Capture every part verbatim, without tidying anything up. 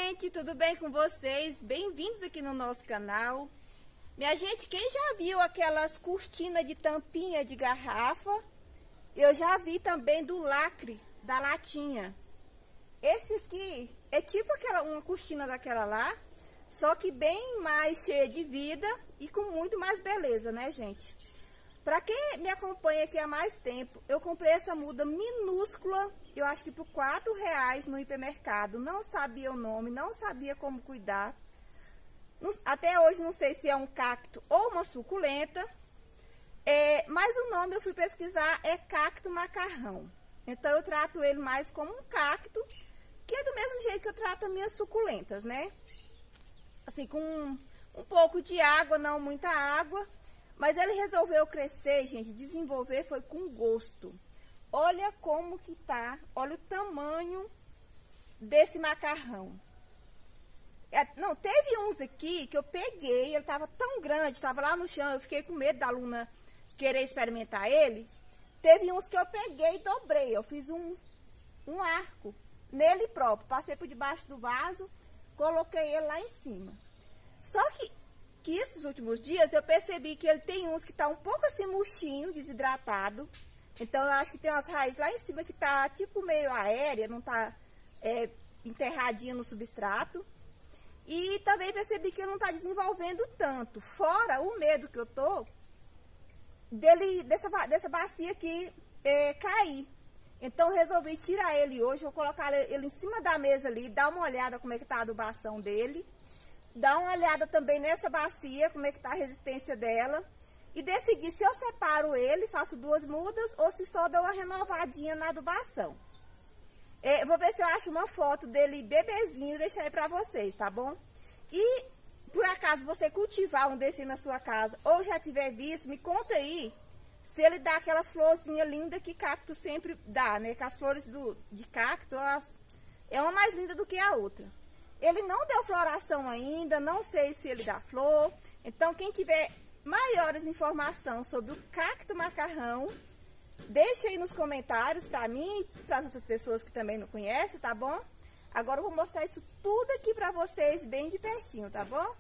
gente, tudo bem com vocês? Bem-vindos aqui no nosso canal. Minha gente, quem já viu aquelas cortinas de tampinha de garrafa? Eu já vi também do lacre, da latinha. Esse aqui é tipo aquela, uma cortina daquela lá, só que bem mais cheia de vida e com muito mais beleza, né, gente? Pra quem me acompanha aqui há mais tempo, eu comprei essa muda minúscula, eu acho que por quatro reais no hipermercado. Não sabia o nome, não sabia como cuidar. Até hoje não sei se é um cacto ou uma suculenta. É, mas o nome eu fui pesquisar, é cacto macarrão. Então eu trato ele mais como um cacto, que é do mesmo jeito que eu trato as minhas suculentas, né? Assim, com um, um pouco de água, não muita água. Mas ele resolveu crescer, gente, desenvolver foi com gosto. Olha como que tá, olha o tamanho desse macarrão. É, não, teve uns aqui que eu peguei, ele tava tão grande, tava lá no chão, eu fiquei com medo da aluna querer experimentar ele. Teve uns que eu peguei e dobrei, eu fiz um, um arco nele próprio, passei por debaixo do vaso, coloquei ele lá em cima. Só que... que esses últimos dias eu percebi que ele tem uns que tá um pouco assim murchinho, desidratado. Então eu acho que tem umas raízes lá em cima que tá tipo meio aérea, não tá é, enterradinha no substrato. E também percebi que ele não tá desenvolvendo tanto. Fora o medo que eu tô dele, dessa, dessa bacia aqui é, cair. Então eu resolvi tirar ele hoje, vou colocar ele em cima da mesa ali, dar uma olhada como é que tá a adubação dele. Dá uma olhada também nessa bacia, como é que tá a resistência dela. E decidir se eu separo ele, faço duas mudas, ou se só dou uma renovadinha na adubação. É, vou ver se eu acho uma foto dele bebezinho e deixar aí pra vocês, tá bom? E, por acaso, você cultivar um desse na sua casa, ou já tiver visto, me conta aí se ele dá aquelas florzinhas lindas que cacto sempre dá, né? Que as flores do, de cacto, elas, é uma mais linda do que a outra. Ele não deu floração ainda, não sei se ele dá flor. Então, quem tiver maiores informações sobre o cacto macarrão, deixa aí nos comentários para mim e para as outras pessoas que também não conhecem, tá bom? Agora eu vou mostrar isso tudo aqui para vocês bem de pertinho, tá bom?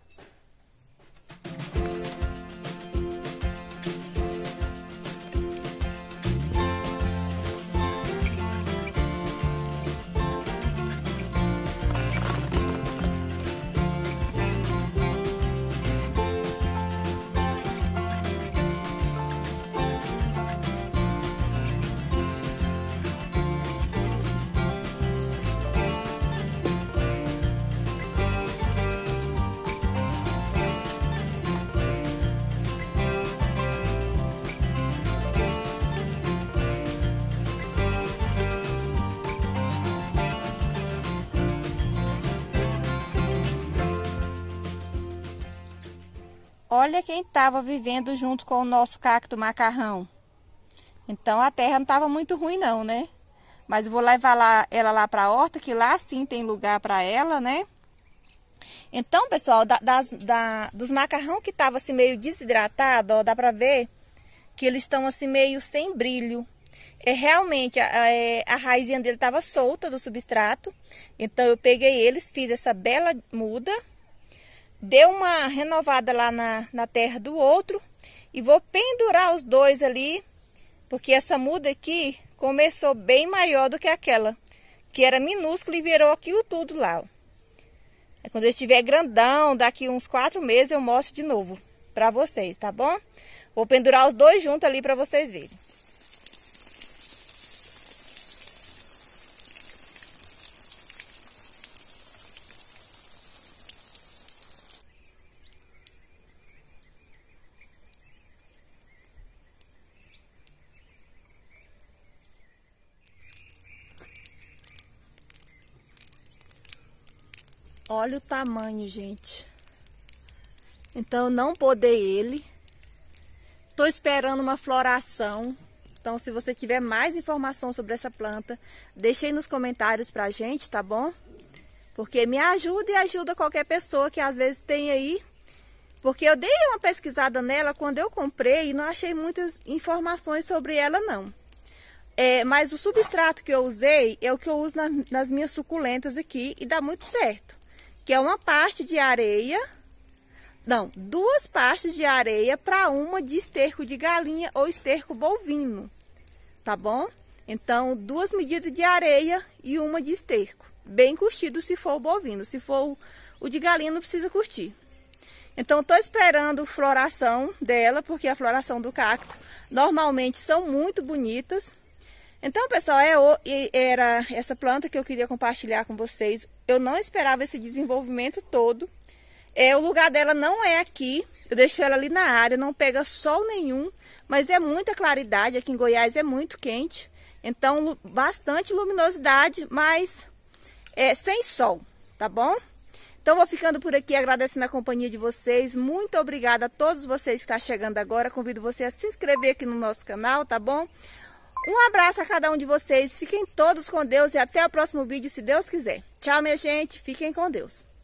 Olha quem estava vivendo junto com o nosso cacto macarrão. Então a terra não estava muito ruim não, né? Mas eu vou levar lá, ela lá para a horta, que lá sim tem lugar para ela, né? Então, pessoal, da, das, da, dos macarrão que estavam assim meio desidratado, ó, dá para ver que eles estão assim meio sem brilho. É, realmente, a, é, a raizinha dele estava solta do substrato. Então eu peguei eles, fiz essa bela muda. Deu uma renovada lá na, na terra do outro. E vou pendurar os dois ali. Porque essa muda aqui começou bem maior do que aquela. Que era minúscula e virou aquilo tudo lá. Ó. Quando ele estiver grandão, daqui uns quatro meses eu mostro de novo pra vocês, tá bom? Vou pendurar os dois juntos ali pra vocês verem. Olha o tamanho, gente. Então, eu não podei ele. Tô esperando uma floração. Então, se você tiver mais informação sobre essa planta, deixe aí nos comentários pra gente, tá bom? Porque me ajuda e ajuda qualquer pessoa que às vezes tem aí. Porque eu dei uma pesquisada nela quando eu comprei e não achei muitas informações sobre ela, não. É, mas o substrato que eu usei é o que eu uso na, nas minhas suculentas aqui e dá muito certo. que é uma parte de areia, não, duas partes de areia para uma de esterco de galinha ou esterco bovino, tá bom? Então, duas medidas de areia e uma de esterco. Bem curtido se for o bovino, se for o de galinha não precisa curtir. Então, estou esperando a floração dela, porque a floração do cacto normalmente são muito bonitas. Então, pessoal, é, era essa planta que eu queria compartilhar com vocês. Eu não esperava esse desenvolvimento todo. É, o lugar dela não é aqui, eu deixei ela ali na área, não pega sol nenhum, mas é muita claridade, aqui em Goiás é muito quente, então bastante luminosidade, mas é sem sol, tá bom? Então vou ficando por aqui, agradecendo a companhia de vocês, muito obrigada a todos vocês que estão chegando agora, convido você a se inscrever aqui no nosso canal, tá bom? Um abraço a cada um de vocês, fiquem todos com Deus e até o próximo vídeo, se Deus quiser. Tchau, minha gente, fiquem com Deus.